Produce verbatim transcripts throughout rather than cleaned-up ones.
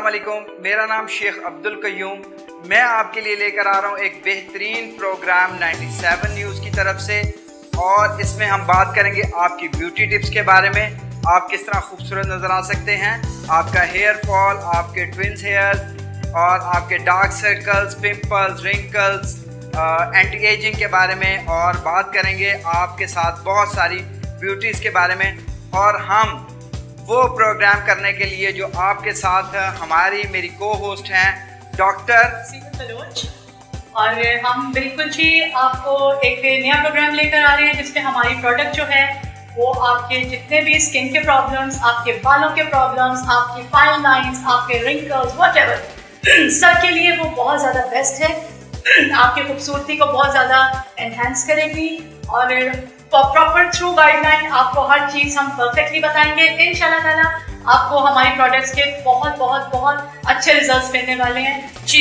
अस्सलामुअलैकुम, मेरा नाम शेख अब्दुल कयूम। मैं आपके लिए लेकर आ रहा हूँ एक बेहतरीन प्रोग्राम सत्तानवे न्यूज़ की तरफ से, और इसमें हम बात करेंगे आपकी ब्यूटी टिप्स के बारे में। आप किस तरह खूबसूरत नज़र आ सकते हैं, आपका हेयर फॉल, आपके ट्विंस हेयर और आपके dark circles, pimples, wrinkles, anti ageing के बारे में, और बात करेंगे आपके साथ बहुत सारी ब्यूटीज़ के बारे में। और हम वो प्रोग्राम करने के लिए जो आपके साथ हमारी मेरी को होस्ट हैं डॉक्टर सीरत बलोच, और हम बिल्कुल जी आपको एक नया प्रोग्राम लेकर आ रहे हैं जिसमें हमारी प्रोडक्ट जो है वो आपके जितने भी स्किन के प्रॉब्लम्स, आपके बालों के प्रॉब्लम्स, आपकी फाइन लाइंस, आपके रिंकल्स, व्हाटएवर, सब के लिए वो बहुत ज़्यादा बेस्ट है। आपकी खूबसूरती को बहुत ज़्यादा एनहांस करेगी, और प्रॉपर थ्रू गाइडलाइन आपको हर चीज़ हम परफेक्टली बताएंगे। इंशाल्लाह ताला आपको हमारी प्रोडक्ट्स के बहुत बहुत बहुत अच्छे रिजल्ट्स मिलने वाले हैं जी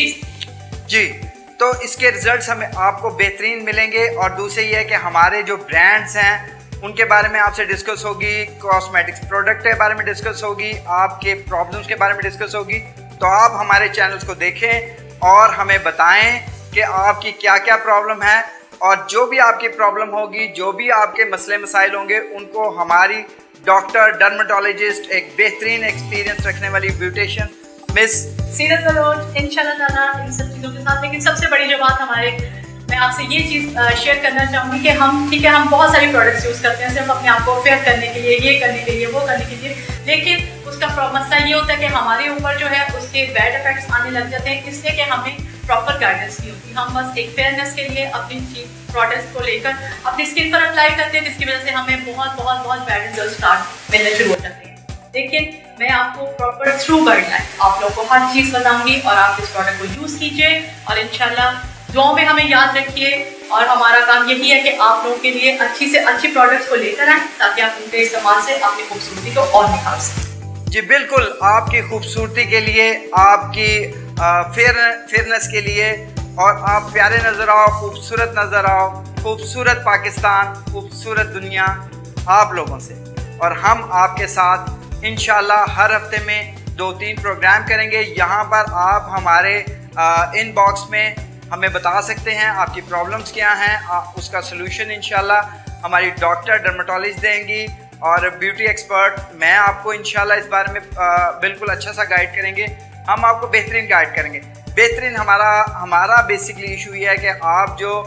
जी तो इसके रिजल्ट्स हमें आपको बेहतरीन मिलेंगे। और दूसरे ये है कि हमारे जो ब्रांड्स हैं उनके बारे में आपसे डिस्कस होगी, कॉस्मेटिक्स प्रोडक्ट के बारे में डिस्कस होगी, आपके प्रॉब्लम्स के बारे में डिस्कस होगी। तो आप हमारे चैनल्स को देखें और हमें बताएं कि आपकी क्या क्या प्रॉब्लम है, और जो भी आपकी प्रॉब्लम होगी, जो भी आपके मसले मसाइल होंगे, उनको हमारी डॉक्टर डर्मेटोलॉजिस्ट, एक बेहतरीन एक्सपीरियंस रखने वाली ब्यूटिशियन मिस सीरत बलोच इंशाल्लाह ताला इन सब चीज़ों के साथ। लेकिन सबसे बड़ी जो बात हमारे, मैं आपसे ये चीज़ शेयर करना चाहूँगी कि हम ठीक है हम बहुत सारी प्रोडक्ट्स यूज़ करते हैं सिर्फ अपने आप को फेयर करने के लिए, ये करने के लिए, वो करने के लिए, लेकिन उसका मसला ये होता है कि हमारे ऊपर जो है उसके बैड इफेक्ट्स आने लग जाते हैं, इसलिए कि हमें प्रॉपर गाइडेंस नहीं होती। हम बस एक फेयरनेस के लिए अपनी चीज प्रोडक्ट्स को लेकर अपनी स्किन पर अप्लाई करते हैं, जिसकी वजह से हमें बहुत बहुत बहुत बैड रिजल्ट स्टार्ट मिलने शुरू हो जाते हैं। लेकिन मैं आपको प्रॉपर थ्रू गाइडलाइन आप लोगों को हर चीज़ बताऊंगी, और आप इस प्रोडक्ट को यूज़ कीजिए, और इंशाल्लाह दुआओं में हमें याद रखिए। और हमारा काम यही है कि आप लोगों के लिए अच्छी से अच्छी प्रोडक्ट्स को लेकर आएँ, ताकि आप उनके इस्तेमाल से अपनी खूबसूरती को और निखार सकें। जी बिल्कुल, आपकी खूबसूरती के लिए, आपकी फेयर फेयरनेस के लिए, और आप प्यारे नज़र आओ, खूबसूरत नज़र आओ, खूबसूरत पाकिस्तान, खूबसूरत दुनिया आप लोगों से। और हम आपके साथ इंशाल्लाह हर हफ्ते में दो तीन प्रोग्राम करेंगे। यहाँ पर आप हमारे इनबॉक्स में हमें बता सकते हैं आपकी प्रॉब्लम्स क्या हैं, उसका सलूशन इंशाल्लाह हमारी डॉक्टर डर्मेटोलॉजिस्ट देंगी, और ब्यूटी एक्सपर्ट मैं आपको इंशाल्लाह इस बारे में आ, बिल्कुल अच्छा सा गाइड करेंगे। हम आपको बेहतरीन गाइड करेंगे। बेहतरीन हमारा हमारा बेसिकली इशू ये है कि आप जो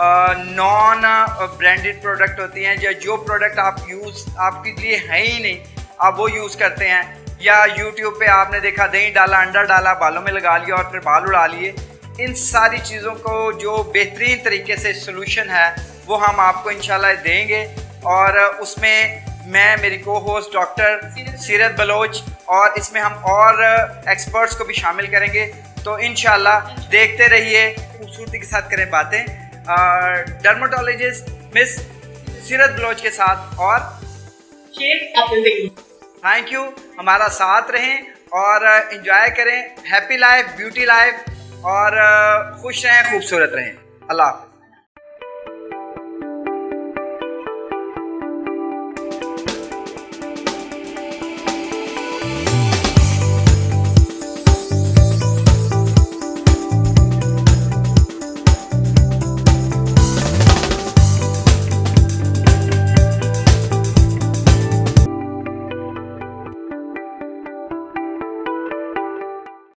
नॉन ब्रांडेड प्रोडक्ट होती हैं, या जो प्रोडक्ट आप यूज़ आपके लिए है ही नहीं, आप वो यूज़ करते हैं, या यूट्यूब पे आपने देखा दही डाला, अंडा डाला, बालों में लगा लिया और फिर बाल उड़ा लिए, इन सारी चीज़ों को जो बेहतरीन तरीके से सोल्यूशन है वो हम आपको इंशाल्लाह देंगे। और उसमें मैं, मेरी को होस्ट डॉक्टर सीरत बलोच, और इसमें हम और एक्सपर्ट्स को भी शामिल करेंगे। तो इंशाल्लाह देखते रहिए, खूबसूरती के साथ करें बातें डर्मेटोलॉजिस्ट मिस सीरत बलोच के साथ। और थैंक यू, हमारा साथ रहें और एंजॉय करें। हैप्पी लाइफ, ब्यूटी लाइफ, और खुश रहें, खूबसूरत रहें। अल्लाह हाफ़िज़।